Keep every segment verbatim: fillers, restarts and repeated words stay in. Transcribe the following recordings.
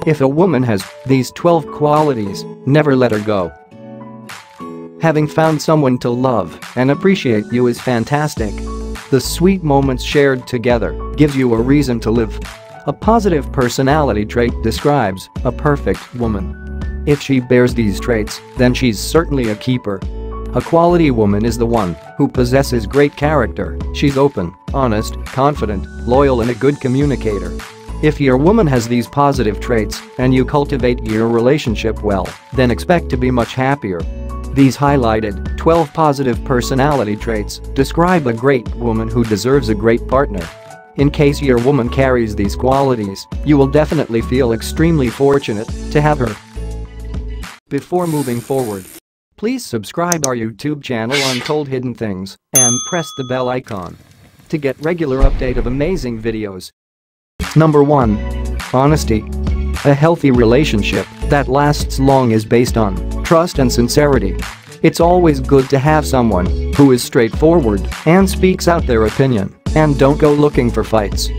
If a woman has these twelve qualities, never let her go. Having found someone to love and appreciate you is fantastic. The sweet moments shared together gives you a reason to live. A positive personality trait describes a perfect woman. If she bears these traits, then she's certainly a keeper. A quality woman is the one who possesses great character. She's open, honest, confident, loyal and a good communicator. If your woman has these positive traits and you cultivate your relationship well, then expect to be much happier. These highlighted twelve positive personality traits describe a great woman who deserves a great partner. In case your woman carries these qualities, you will definitely feel extremely fortunate to have her. Before moving forward, please subscribe our YouTube channel Untold Hidden Things and press the bell icon to get regular update of amazing videos. Number one. Honesty. A healthy relationship that lasts long is based on trust and sincerity. It's always good to have someone who is straightforward and speaks out their opinion and don't go looking for fights.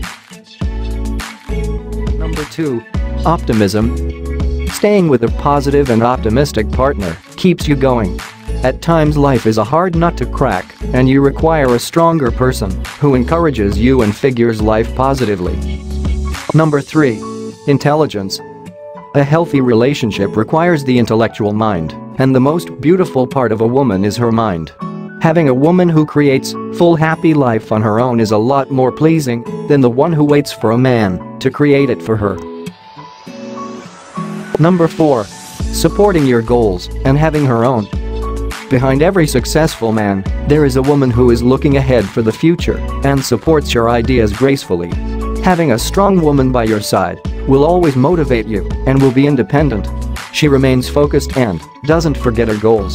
Number two. Optimism. Staying with a positive and optimistic partner keeps you going. At times life is a hard nut to crack and you require a stronger person who encourages you and figures life positively. Number three. Intelligence. A healthy relationship requires the intellectual mind, and the most beautiful part of a woman is her mind. Having a woman who creates full happy life on her own is a lot more pleasing than the one who waits for a man to create it for her. Number four. Supporting your goals and having her own. Behind every successful man, there is a woman who is looking ahead for the future and supports your ideas gracefully. Having a strong woman by your side will always motivate you and will be independent. She remains focused and doesn't forget her goals.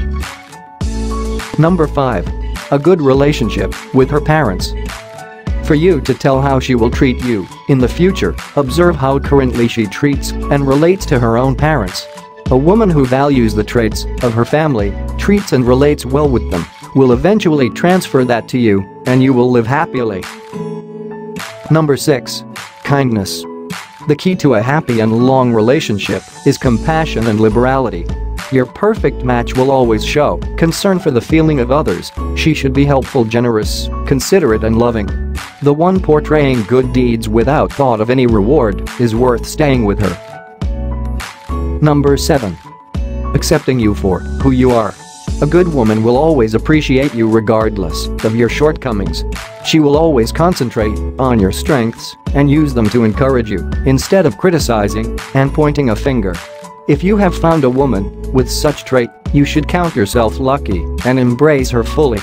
Number five. A good relationship with her parents. For you to tell how she will treat you in the future, observe how currently she treats and relates to her own parents. A woman who values the traits of her family, treats and relates well with them, will eventually transfer that to you and you will live happily. Number six. Kindness. The key to a happy and long relationship is compassion and liberality. Your perfect match will always show concern for the feeling of others. She should be helpful, generous, considerate and loving. The one portraying good deeds without thought of any reward is worth staying with her. Number seven. Accepting you for who you are. A good woman will always appreciate you regardless of your shortcomings. She will always concentrate on your strengths and use them to encourage you instead of criticizing and pointing a finger. If you have found a woman with such trait, you should count yourself lucky and embrace her fully.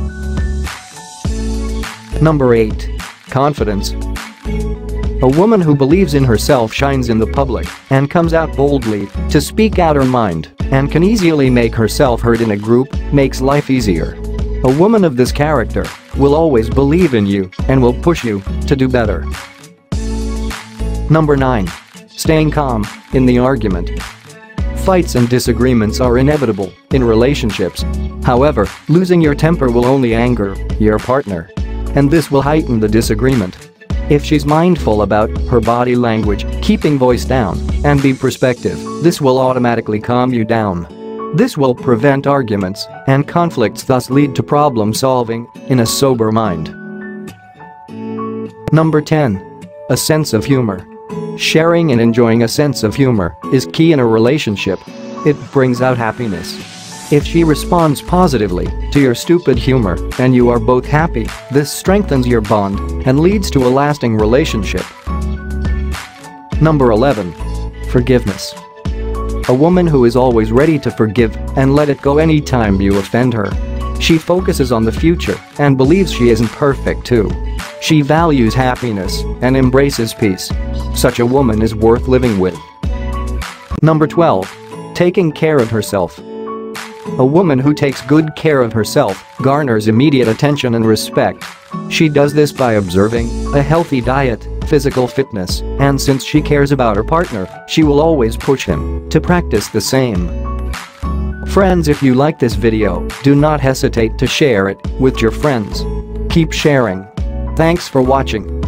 Number eight. Confidence. A woman who believes in herself shines in the public and comes out boldly to speak out her mind and can easily make herself heard in a group makes life easier. A woman of this character will always believe in you and will push you to do better. Number nine. Staying calm in the argument. Fights and disagreements are inevitable in relationships. However, losing your temper will only anger your partner, and this will heighten the disagreement. If she's mindful about her body language, keeping voice down, and be perspective, this will automatically calm you down. This will prevent arguments and conflicts, thus lead to problem solving in a sober mind. Number ten. A sense of humor. Sharing and enjoying a sense of humor is key in a relationship. It brings out happiness. If she responds positively to your stupid humor and you are both happy, this strengthens your bond and leads to a lasting relationship. Number eleven. Forgiveness. A woman who is always ready to forgive and let it go anytime you offend her. She focuses on the future and believes she isn't perfect too. She values happiness and embraces peace. Such a woman is worth living with. Number twelve. Taking care of herself. A woman who takes good care of herself garners immediate attention and respect. She does this by observing a healthy diet, physical fitness, and since she cares about her partner, she will always push him to practice the same. Friends, if you like this video, do not hesitate to share it with your friends. Keep sharing. Thanks for watching.